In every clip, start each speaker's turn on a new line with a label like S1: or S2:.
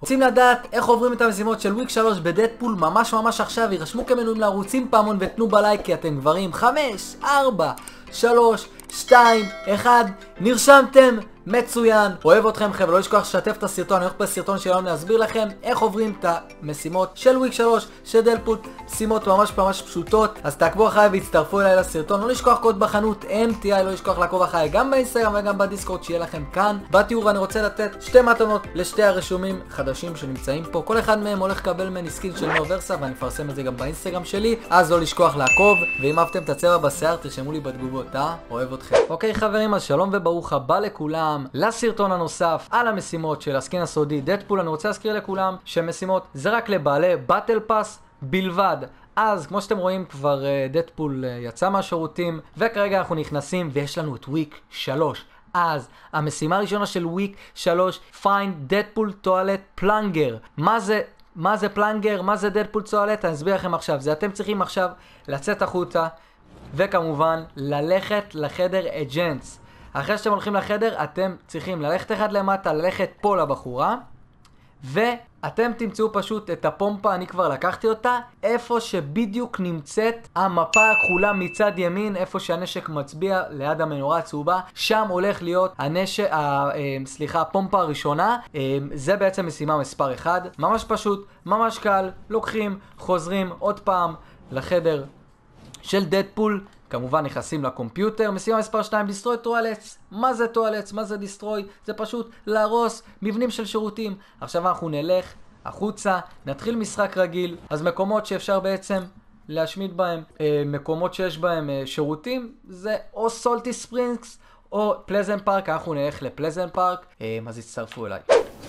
S1: רוצים לדעת איך עוברים את המשימות של וויק 3 בדדפול ממש עכשיו? יירשמו כמנויים לערוצים פעמון ותנו בלייק כי אתם גברים. 5, 4, 3, 2, 1, נרשמתם? מצוין. אוהב אתכם חבר'ה, לא לשכוח לשתף את הסרטון. אני הולך בסרטון שלנו להסביר לכם איך עוברים את המשימות של וויק 3 של דדפול. משימות ממש פשוטות, אז תעקבו אחריי והצטרפו אליי לסרטון. לא לשכוח קוד בחנות MTI, לא לשכוח לעקוב אחריי גם באינסטגרם וגם בדיסקורד שיהיה לכם כאן. בתיאור אני רוצה לתת שתי מתנות לשתי הרשומים חדשים שנמצאים פה. כל אחד מהם הולך לקבל ממני סקין של נוברסה ואני אפרסם את זה גם באינסטגרם שלי, אז לא לשכוח לעקוב, ואם אהבתם את הצבע בשיער תרשמו לי בתגובות. אוהב אתכם. אוקיי חברים, אז שלום וברוך הבא לכולם לסרטון הנוסף על המשימות של הסקין הסודי דדפול. אני רוצה להזכיר לכולם שמשימות זה רק לבעלי באטל פאס בלבד. אז כמו שאתם רואים כבר דדפול יצא מהשירותים וכרגע אנחנו נכנסים ויש לנו את וויק 3. אז המשימה הראשונה של וויק 3, find Deadpool Toilet Plunger. מה זה פלנגר? מה זה דדפול טואלט? אני אסביר לכם עכשיו. זה אתם צריכים עכשיו לצאת החוצה וכמובן ללכת לחדר אג'נטס. אחרי שאתם הולכים לחדר אתם צריכים ללכת אחד למטה, ללכת פה לבחורה ואתם תמצאו פשוט את הפומפה, אני כבר לקחתי אותה, איפה שבדיוק נמצאת המפה הכחולה מצד ימין, איפה שהנשק מצביע ליד המנורה הצהובה, שם הולך להיות הפומפה הראשונה. זה בעצם משימה מספר 1, ממש פשוט, ממש קל. לוקחים, חוזרים עוד פעם לחדר של דדפול, כמובן נכנסים לקומפיוטר. משימה מספר 2, דיסטרוי טואלטס. מה זה טואלטס? מה זה דיסטרוי? זה פשוט להרוס מבנים של שירותים. עכשיו אנחנו נלך החוצה, נתחיל משחק רגיל. אז מקומות שאפשר בעצם להשמיד בהם, מקומות שיש בהם שירותים, זה או סולטי ספרינגס או פלזנט פארק. אנחנו נלך לפלזנט פארק, אז הצטרפו אליי.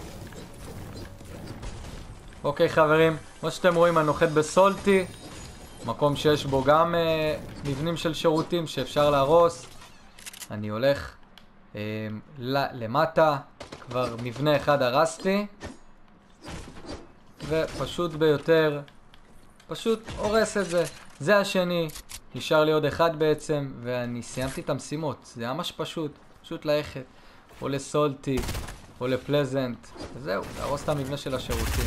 S1: אוקיי חברים, כמו שאתם רואים אני נוחת בסולטי, מקום שיש בו גם מבנים של שירותים שאפשר להרוס. אני הולך למטה, כבר מבנה אחד הרסתי ופשוט ביותר פשוט הורס את זה. זה השני, נשאר לי עוד אחד בעצם ואני סיימתי את המשימות. זה ממש פשוט ללכת או לסולטי או לפלזנט וזהו, להרוס את המבנה של השירותים.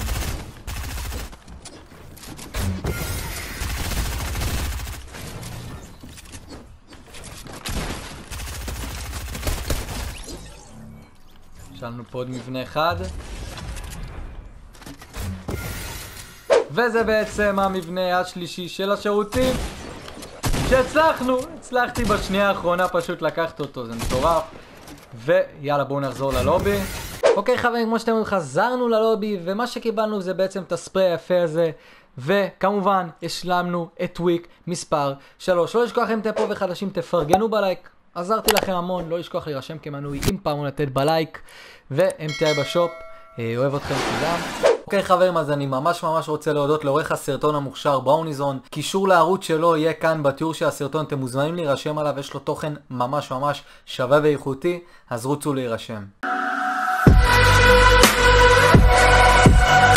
S1: יש לנו פה עוד מבנה אחד וזה בעצם המבנה השלישי של השירותים הצלחתי בשנייה האחרונה פשוט לקחת אותו, זה מטורף. ויאללה בואו נחזור ללובי. אוקיי חברים, כמו שאתם רואים חזרנו ללובי ומה שקיבלנו זה בעצם את הספרי היפה הזה וכמובן השלמנו את וויק מספר 3. לא לשכוח אם אתם פה וחדשים תפרגנו בלייק, עזרתי לכם המון. לא לשכוח להירשם כמנוי עם פעמון לתת בלייק ו-MTI בשופ. אוהב אתכם כולם. אוקיי חברים, אז אני ממש רוצה להודות לעורך הסרטון המוכשר בראוניזון. קישור לערוץ שלו יהיה כאן בתיאור של הסרטון, אתם מוזמנים להירשם עליו, יש לו תוכן ממש שווה ואיכותי, אז רוצו להירשם.